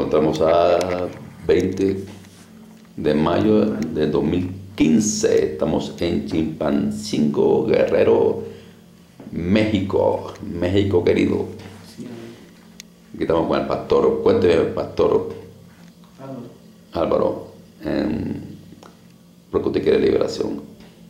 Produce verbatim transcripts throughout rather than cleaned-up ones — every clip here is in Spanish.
encontramos a veinte de mayo de dos mil quince. Estamos en Chilpancingo, Guerrero, México. México querido. Sí, Aquí estamos con el pastor. Cuénteme, pastor Álvaro. Álvaro, en lo que usted quiere liberación.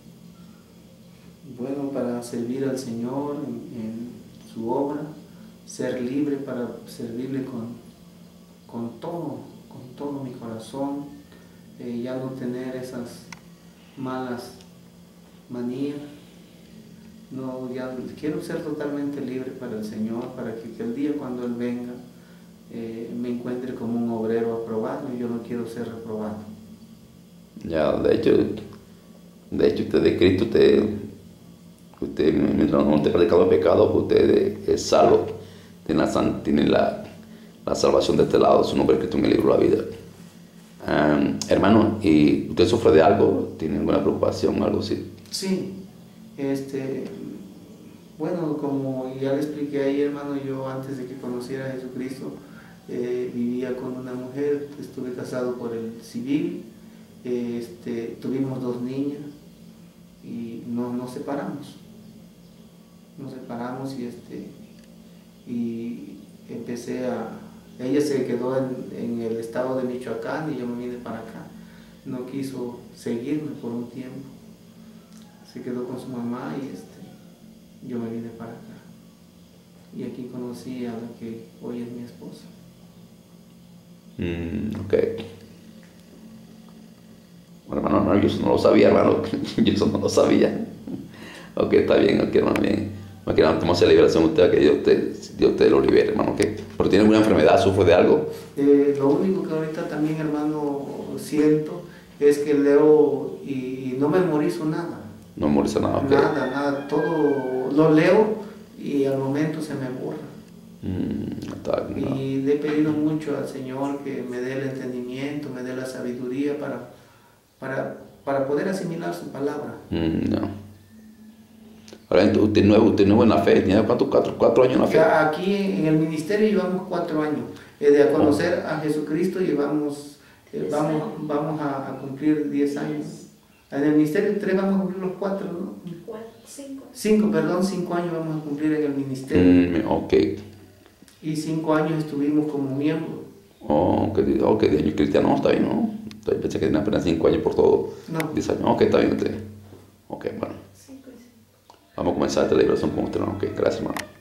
Bueno, para servir al Señor en, en su obra, ser libre para servirle con, con todo, con todo mi corazón, eh, ya no tener esas malas manías. No, ya quiero ser totalmente libre para el Señor, para que, que el día cuando Él venga eh, me encuentre como un obrero aprobado, y yo no quiero ser reprobado. Ya, de hecho, de hecho usted de Cristo, usted, usted mientras no esté practicando pecado, usted es salvo, tiene la, tiene la, la salvación de este lado, su nombre escrito en el libro de la vida. Um, hermano, ¿y usted sufre de algo? ¿Tiene alguna preocupación o algo así? Sí, este, bueno, como ya le expliqué ahí, hermano, yo antes de que conociera a Jesucristo eh, vivía con una mujer, estuve casado por el civil, este, tuvimos dos niñas y no, nos separamos, nos separamos y este, y empecé a, ella se quedó en, en el estado de Michoacán y yo me vine para acá, no quiso seguirme por un tiempo. Se quedó con su mamá y este, yo me vine para acá. Y aquí conocí a la que hoy es mi esposa. Mm, ok. Bueno, hermano, no, yo eso no lo sabía, hermano. Yo eso no lo sabía. Ok, está bien, ok, hermano, bien. No quiero tomar liberación usted, que Dios te, Dios te lo libere, hermano. ¿Qué? ¿Pero tiene alguna enfermedad? ¿Sufre de algo? Eh, lo único que ahorita también, hermano, siento es que leo y, y no memorizo nada. No memoriza nada, ok. Nada, nada, todo lo leo y al momento se me borra. Mm, está, no. Y le he pedido mucho al Señor que me dé el entendimiento, me dé la sabiduría para, para, para poder asimilar su palabra. Mm, no. Ahora, usted es nuevo, usted es nuevo en la fe. ¿Tiene cuántos? Cuatro, cuatro años en la fe. Ya aquí en el ministerio llevamos cuatro años. Eh, de a conocer a Jesucristo llevamos, eh, vamos, vamos a, a cumplir diez años. En el ministerio tres vamos a cumplir los cuatro, ¿no? Cuatro, cinco. Cinco, perdón, cinco años vamos a cumplir en el ministerio. Mm, ok. Y cinco años estuvimos como miembros. Oh, ok, ok, de años cristiano, está bien, ¿no? Entonces, pensé que tenía apenas cinco años por todo. No. diez años, ok, está bien usted. Ok, bueno. Cinco y cinco. Vamos a comenzar esta liberación con usted, ¿no? Ok, gracias, hermano.